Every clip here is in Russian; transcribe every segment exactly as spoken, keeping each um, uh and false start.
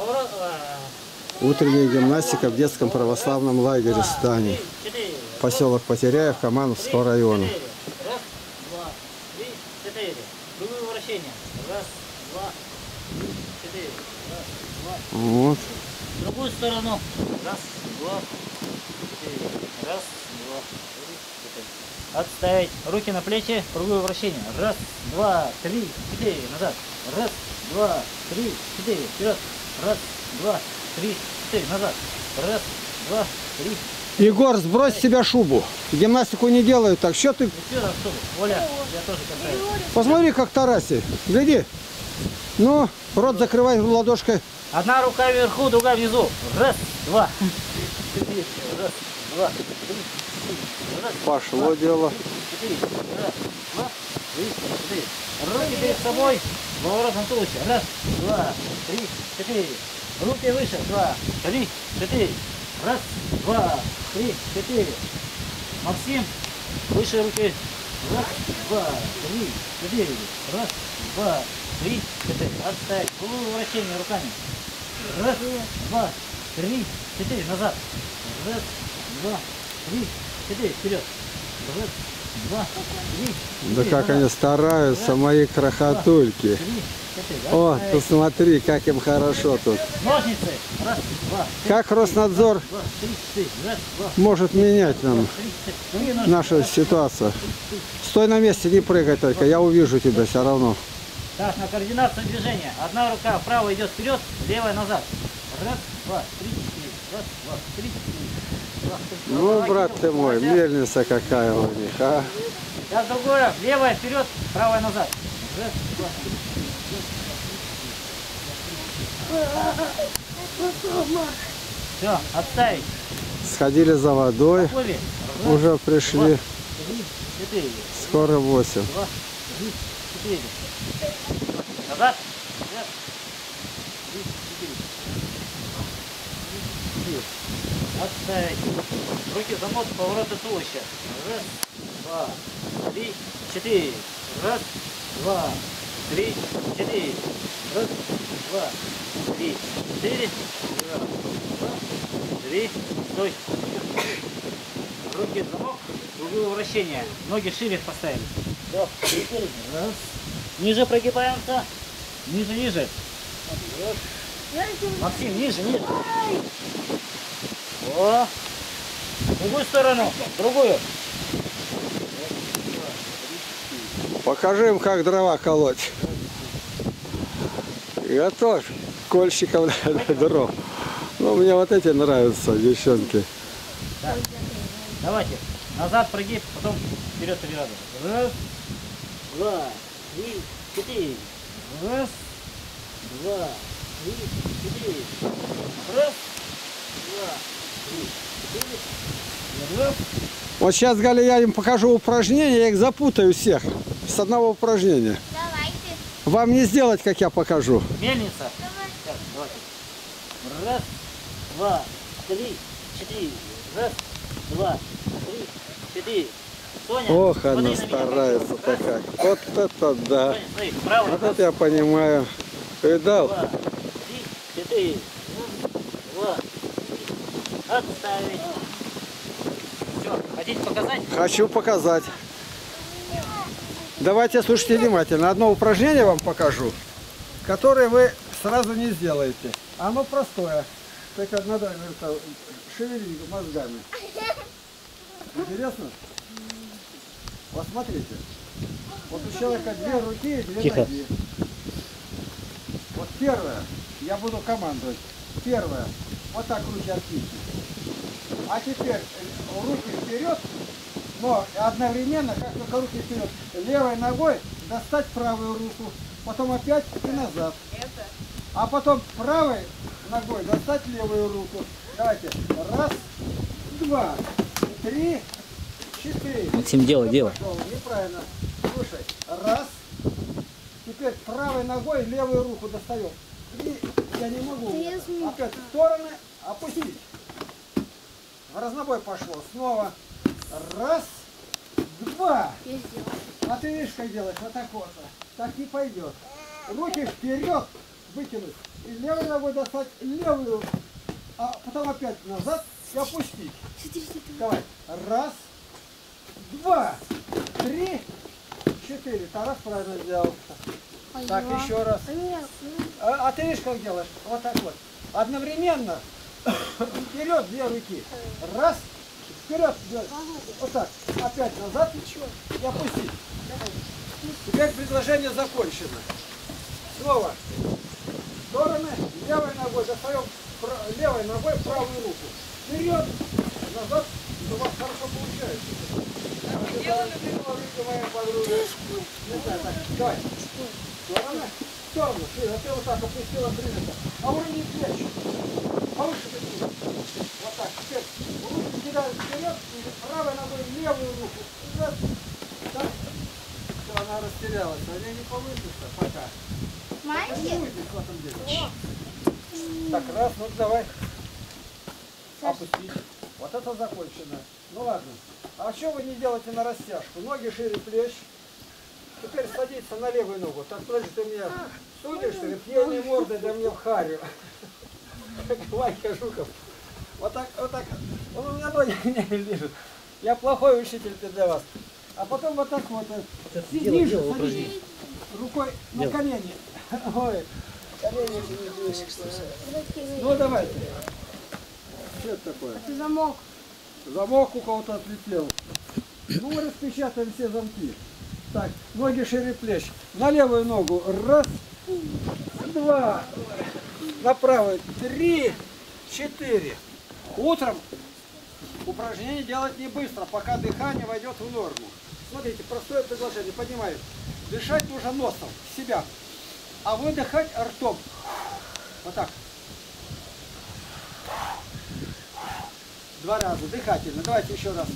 Утренняя гимнастика в детском православном лагере Стани. Поселок Потеряев, Камановского района. Раз, два, три, четыре. Другое вращение. Раз, два, три, четыре. Раз, два. Вот. В другую сторону. Раз, два, четыре. Раз, два, три, четыре. Отставить. Руки на плечи. Другое вращение. Раз, два, три, четыре. Назад. Раз, два, три, четыре. Вперед. Раз, два, три, четыре. Назад. Раз, два, три. Егор, сбрось с себя шубу. Гимнастику не делают так. Что ты? Оля, я тоже катаюсь. Посмотри, как Тараси. Гляди. Ну, рот закрывай ладошкой. Одна рука вверху, другая внизу. Раз, два, четыре. Раз, два, три, четыре. Раз, Пошло два, дело. Четыре. Раз, два, три, четыре. Руки перед собой. Поворот на туловище. Раз, два, три, четыре. Руки выше. Два, три, четыре. Раз, два, три, четыре. Максим, выше руки. Раз, два, три, четыре. Раз, два, три, четыре. Отставить. Вращение руками. Раз, два, три, четыре. Назад. Раз, два, три, четыре. Вперед. Раз, два, три, Да четыре. как Назад. они стараются, Раз, мои крохотульки. Три, четыре. О, Отставить. ты смотри, как им хорошо тут. Ножницы. Раз, два, три, Как Роснадзор два, три, четыре. Раз, два, может менять нам три, четыре. Другие ножницы. нашу ситуацию. Стой на месте, не прыгай только, я увижу тебя все равно. Так, на координацию движения. Одна рука вправо идет вперед, левая назад. Раз, два, три, четыре. Раз, два, три, четыре. Раз, три. Ну, Давай, брат Кирилл, ты мой, назад. мельница какая у них, а? Сейчас другое. Левая вперед, правая назад. Раз, два, три. Все, отставить. Сходили за водой, Поплыли. Раз, уже пришли, три, четыре. скоро восемь. Два, три, четыре. Назад. Раз, три, четыре. Четыре. Отставить. Руки в замок, повороты туловища. Раз, два, три, четыре. Раз, два, три, четыре. Раз, два, три, четыре. Раз, два, три. Стой. Руки в замок, другое вращение. Ноги шире поставили. Раз. Ниже прогибаемся. Ниже, ниже. Максим, ниже, ниже. О. В другую сторону. В другую. Покажи им, как дрова колоть. Готовь кольщиков для дров. Ну, мне вот эти нравятся, девчонки. Так. Давайте. Назад прогиб, потом вперед три раза. Раз, два, три, четыре. Раз, два, три, четыре. Раз, два, три, четыре. Раз. Вот сейчас, Галя, я им покажу упражнения, я их запутаю всех с одного упражнения. Давайте. Вам не сделать, как я покажу. Мельница. Давай. Так, давайте. Раз, два, три, четыре. Раз, два, три, четыре. Соня, Ох, смотри она на меня. старается-то Раз, как. Вот это да. Соня, смотри, правый. Вот это я понимаю. Видал? Два, три, четыре. Раз, два, три. Отставить. Все, хотите показать? Хочу показать. Давайте слушайте внимательно. Одно упражнение вам покажу, которое вы сразу не сделаете. Оно простое. Только надо это, шевелить мозгами. Интересно? Посмотрите. Вот у человека две руки и две Тихо. ноги. Вот первое, я буду командовать. Первое, вот так руки откиньте. А теперь руки вперед, но одновременно, как только руки вперед, левой ногой достать правую руку, потом опять и назад. А потом правой ногой достать левую руку. Давайте. Раз, два, три, четыре. Максим, делай, делай. Неправильно. Слушай. Раз. Теперь правой ногой левую руку достаем. И я не могу. Опять в стороны опустить. В разнобой пошло. Снова. Раз, два. Я сделала. А ты видишь, как делаешь? Вот так вот. Так не пойдет. Руки вперед. вытянуть. И левой ногой достать левую, а потом опять назад и опустить. Давай. Раз, два, три, четыре. Тарас правильно сделал. Так, еще раз. А, а ты видишь, как делаешь? Вот так вот. Одновременно вперед две руки. Раз, вперед. Вот так. Опять назад и опустить. Теперь предложение закончено. Снова стороны, левой ногой достаем левой ногой правую руку. Вперед, назад, у вас хорошо получается. Не знаю, так, давай. Стороны, стороны, а ты вот так опустила принято. А уровень плеч. Повыше такие. Вот так. Теперь руки кидаем вперед, и правой ногой левую руку. Раз. Так. Все, она растерялась. Они не получится пока. Маленький? Так, раз, ну давай. Опустить. Вот это закончено. Ну ладно. А что вы не делаете на растяжку? Ноги шире плеч. Теперь садиться на левую ногу. Так, подожди, ты меня судишь, что ли? Пьяной мордой, да мне в харю. Как Ванька Жуков. Вот так, вот так. Он у меня ноги не лежит. Я плохой учитель для вас. А потом вот так вот. Сидишь, садись рукой на колени. Ой, колени. Ну давайте. Что это такое? Это замок. Замок у кого-то отлетел. Ну, мы распечатаем все замки. Так, ноги шире плеч. На левую ногу. Раз, два. На правую. Три, четыре. Утром упражнение делать не быстро, пока дыхание войдет в норму. Смотрите, простое предложение. Поднимаю. Дышать нужно носом, в себя. А выдыхать ртом. Вот так. Два раза. Дыхательно. Давайте еще раз.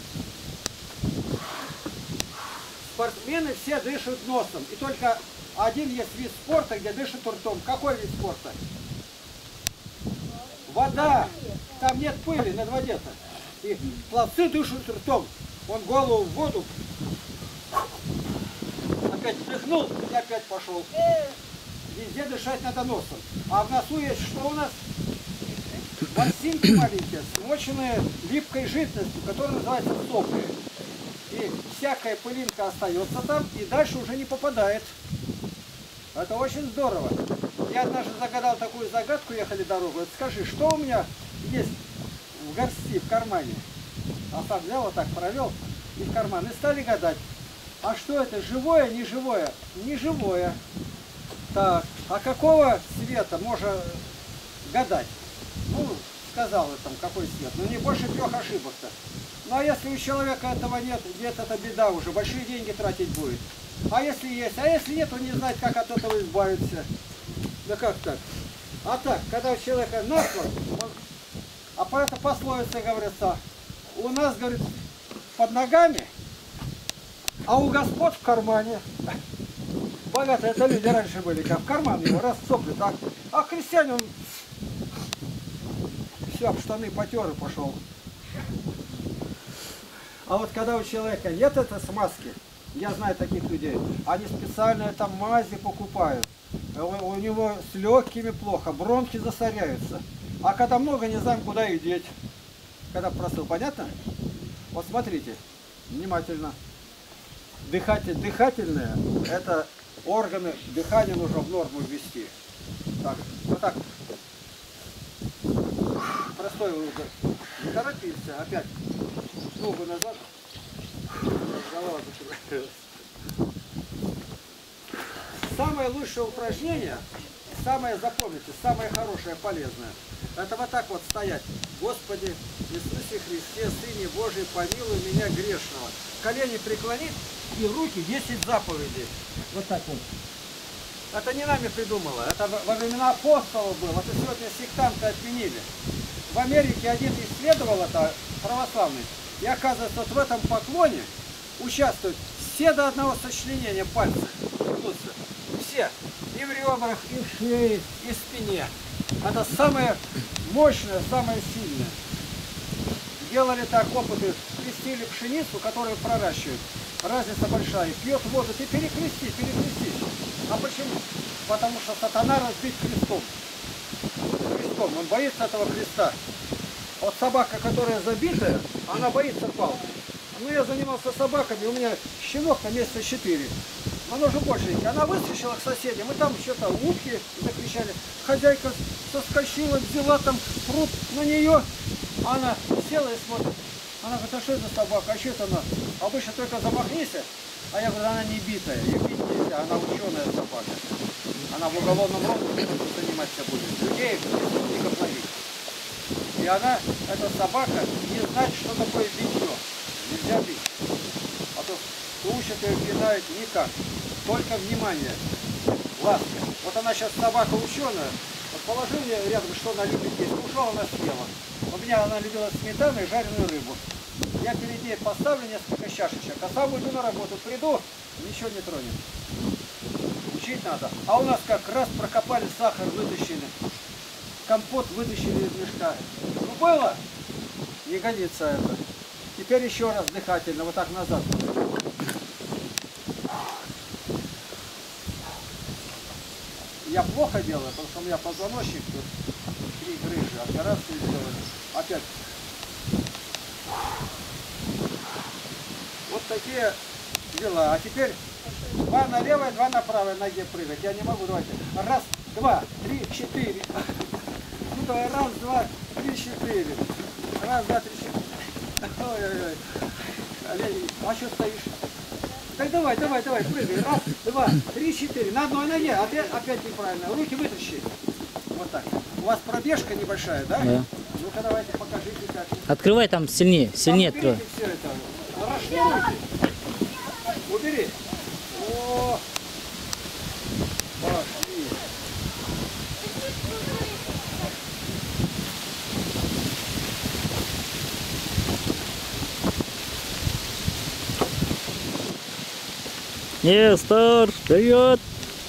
Спортсмены все дышат носом. И только один есть вид спорта, где дышат ртом. Какой вид спорта? Вода. Там нет пыли над воде-то. И пловцы дышат ртом. Он голову в воду. Опять вдохнул и опять пошел. Везде дышать надо носом. А в носу есть что у нас? Ворсинки маленькие, смоченные липкой жидкостью, которая называется сопли. И всякая пылинка остается там и дальше уже не попадает. Это очень здорово. Я однажды загадал такую загадку, ехали дорогу. Вот скажи, что у меня есть в горсти, в кармане? А сам взял, вот так провел и в карман. И стали гадать. А что это, живое, не живое? Не живое. Так, а какого цвета можно гадать? Ну, сказал я там, какой цвет. Но не больше трех ошибок-то. Ну, а если у человека этого нет, нет, это беда уже. Большие деньги тратить будет. А если есть? А если нет, он не знает, как от этого избавиться. Да как так? А так, когда у человека насморк, он... а по этой пословице говорится, у нас, говорит, под ногами, а у господ в кармане. Богатые это люди раньше были, как в карман его раз сопли, так. А крестьянин, он все, в штаны потер и пошел. А вот когда у человека нет этой смазки, я знаю таких людей, они специально там мази покупают. У, у него с легкими плохо, бронхи засоряются. А когда много, не знаем, куда их деть. Когда просыл, понятно? Вот смотрите, внимательно. Дыхатель, дыхательные, это органы дыхания нужно в норму ввести. Так, вот так. Простой выдох. Не торопимся, опять. Ногу назад. Голова закрылась. Самое лучшее упражнение, самое, запомните, самое хорошее, полезное, это вот так вот стоять. Господи, Иисусе Христе, Сыне Божий, помилуй меня грешного. Колени преклонить и руки десять заповедей. Вот так вот. Это не нами придумало, это во времена апостолов было. Это сегодня сектанты отменили. В Америке один исследовал это, православный, и оказывается, вот в этом поклоне участвуют все до одного сочленения пальцев. Все. И в ребрах, и в шее, и в спине. Это самое мощное, самое сильное. Делали так опыты, крестили пшеницу, которую проращивают. Разница большая. Пьет воду, ты перекрести, перекрести. А почему? потому что сатана разбит крестом. Крестом. Он боится этого креста. Вот собака, которая забитая, она боится палки. Ну, я занимался собаками, у меня щенок на месяца четыре. Она уже большенькая. Она выскочила к соседям, и там что-то утки закричали. Хозяйка соскочила, взяла там пруд на нее. Она села и смотрит. Она говорит, а что это за собака? А что это она? Обычно только замахнись. А я говорю, она не битая. Ее бить нельзя, она ученая собака. Она в уголовном розыске заниматься будет. Людей не ловить. И она, эта собака, не знает, что такое битье. Нельзя бить. А то учат ее пинают никак. Только внимание. Ласка. Вот она сейчас собака ученая. Вот положил мне рядом, что она любит есть. Ушла, она съела. У меня она любила сметану и жареную рыбу. Я перед ней поставлю несколько чашечек, а сам уйду на работу. Приду, ничего не тронет. Учить надо. А у нас как раз прокопали сахар, вытащили. Компот вытащили из мешка. Ну было? Не годится это. Теперь еще раз дыхательно, вот так назад. Я плохо делаю, потому что у меня позвоночник тут три грыжи. Операцию сделали. Опять. Вот такие дела. А теперь два на левой, два на правой ноге прыгать. Я не могу, давайте. Раз, два, три, четыре. Ну давай, раз, два, три, четыре. Раз, два, три, четыре. Ой-ой-ой. А что стоишь? Так давай, давай, давай, прыгай. Раз, два, три, четыре. На одной ноге. Опять, опять неправильно. Руки вытащи. Вот так. У вас пробежка небольшая, да? Да. Ну-ка давайте покажите как. Открывай там сильнее, сильнее Там открывай. все это. Расшируйте. Убери. О, пошли. Нестор, вперед!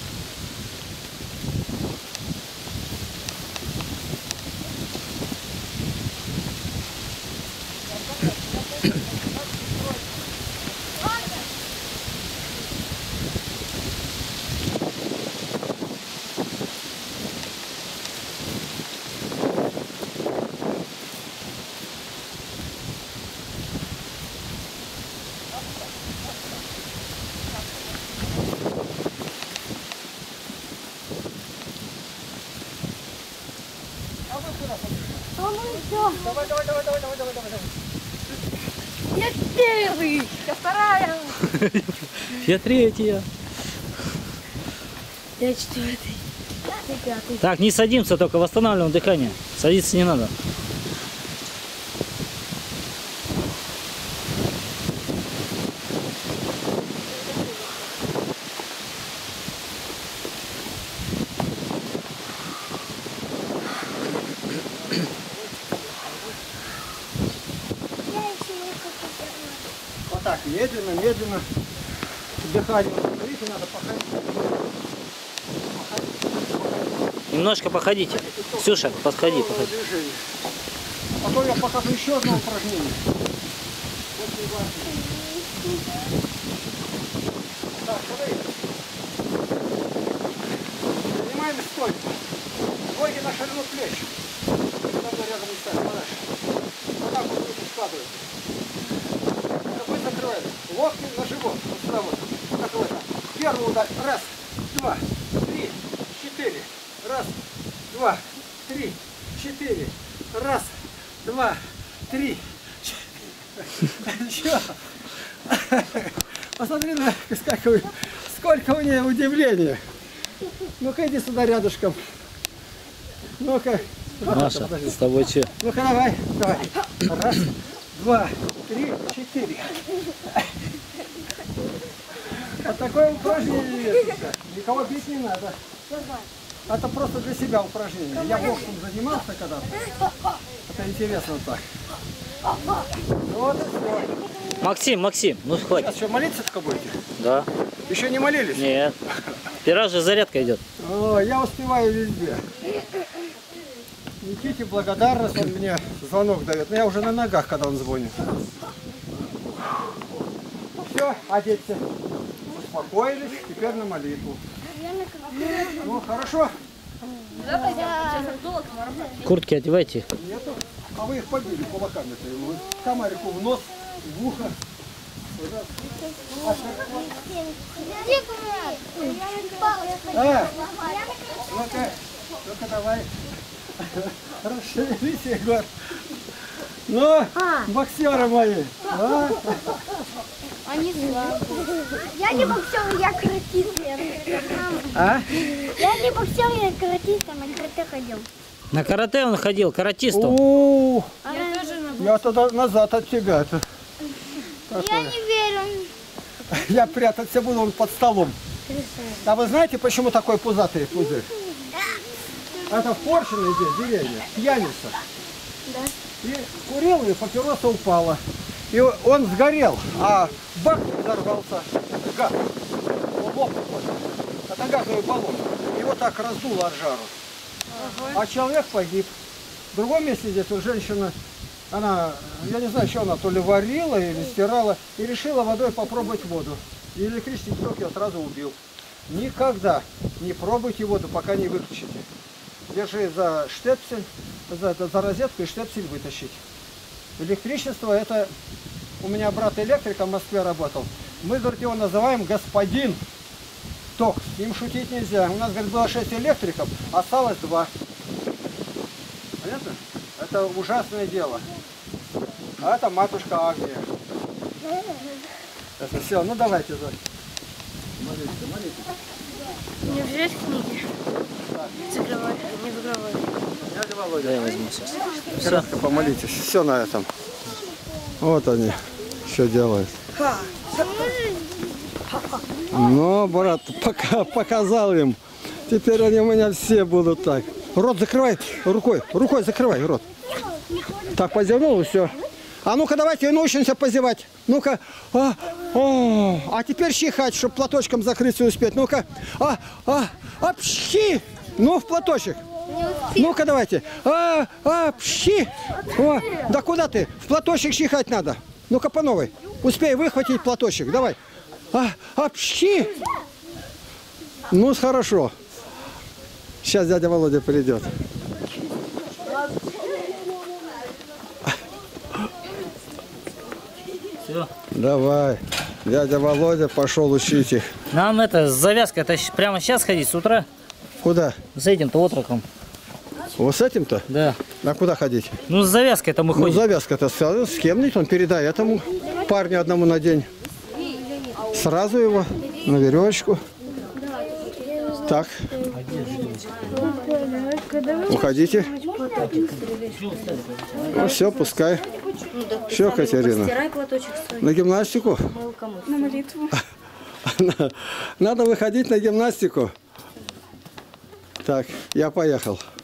Давай, давай, давай, давай, давай, давай, давай. Я первый, я вторая. Я третья. Я четвертый. Я пятый. Так, не садимся, только восстанавливаем дыхание. Садиться не надо. Вот так, медленно, медленно. Дыхание. Смотрите, надо походить. Немножко походите. Ксюша, подходи, подходи. Движение. Потом я покажу еще одно упражнение. Очень важно. Так, смотри. Занимаем стойку. Ноги на ширину плеч. Надо рядом не ставить, подальше. Вот так вот руки складывают. Вы закрываете. Локти на живот. Вот сюда вот. Как вот это. Первый удар. Раз, два, три, четыре. Раз, два, три, четыре. Раз, два, три, четыре. Чё? Посмотри на как вы. Сколько у нее удивления. Ну-ка иди сюда рядышком. Ну-ка. Маша, с тобой что? Ну-ка давай. Давай. Раз, два, три, четыре. Вот такое упражнение есть. Никого бить не надо. Это просто для себя упражнение. Я боксом занимался когда-то. Это интересно так. Вот и все. Максим, Максим, ну хватит. Сейчас что, молиться только будете? Да. Еще не молились? Нет. Первый раз же зарядка идет. О, я успеваю везде. Никите благодарность, он мне звонок дает. Но я уже на ногах, когда он звонит. Все, одеться. Успокоились, теперь на молитву. Ну, хорошо? Куртки одевайте. Нету. А вы их побили кулаками-то. Вы комарику в нос, в ухо. А, ну-ка, ну-ка давай. Расшевелись, Егор. Ну, боксеры мои. А? Они слабые. Я не боксер, я каратист. А? Я не боксер, я каратист, а на карате ходил. На карате он ходил, каратистом. О, Я тоже на я тогда назад от тебя. Это. Я не верю. Я прятаться буду он под столом. А вы знаете, почему такой пузатый пузырь? Это в Поршино здесь, деревня, пьяница. Да. И курил, и папироса упала. И он сгорел, а бак взорвался. Газ. Он лопнул. Это газовый баллон. Его так раздуло от жару. А человек погиб. В другом месте здесь вот женщина, она, я не знаю, что она, то ли варила или стирала, и решила водой попробовать воду. И электрический ток ее сразу убил. Никогда не пробуйте воду, пока не выключите. Держи за штепсель, за, за розетку и штепсель вытащить. Электричество, это у меня брат электриком в Москве работал. Мы, говорит, его называем господин ток. С ним шутить нельзя. У нас, говорит, было шесть электриков, осталось два. Понятно? Это ужасное дело. А это матушка Агния. Это все, ну давайте. Молитесь, молитесь. Не взять книги. Закрывай, не закрывай. Дядя Володя. Да, я возьму сейчас. Все. Кратко помолитесь. Все на этом. Вот они что делают. Ну, брат, пока показал им. Теперь они у меня все будут так. Рот закрывай рукой. Рукой закрывай рот. Так, позевнул и все. А ну-ка давайте научимся позевать. Ну-ка. А, а, а теперь чихать, чтобы платочком закрыться успеть. Ну-ка. А, а, а, пщи. Ну, в платочек. Ну-ка давайте. А, а, пщи. О, да куда ты? В платочек чихать надо. Ну-ка по новой. Успей выхватить платочек. Давай. А, а, пщи. Ну, хорошо. Сейчас дядя Володя придет. Все. Давай. Дядя Володя пошел учить их. Нам это завязка, это щ- прямо сейчас ходить с утра Куда? с этим-то отроком. Вот с этим-то? Да. А куда ходить? Ну с завязкой это мы Ну, ходим. завязка-то с, с кем-нибудь, он передай этому парню одному на день. Сразу его на веревочку. Так. Уходите. Ну все, пускай. Все, Катерина. Стирай платочек свой. На гимнастику? На молитву. Надо выходить на гимнастику. Так, я поехал.